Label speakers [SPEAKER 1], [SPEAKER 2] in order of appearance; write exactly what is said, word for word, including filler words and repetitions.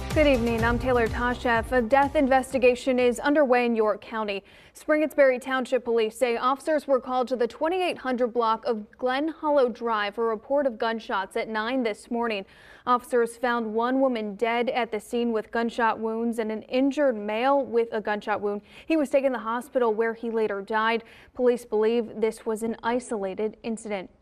[SPEAKER 1] Good evening. I'm Taylor Tashev. A death investigation is underway in York County. Spring-It's-Berry Township Police say officers were called to the twenty-eight hundred block of Glen Hollow Drive for a report of gunshots at nine this morning. Officers found one woman dead at the scene with gunshot wounds and an injured male with a gunshot wound. He was taken to the hospital where he later died. Police believe this was an isolated incident.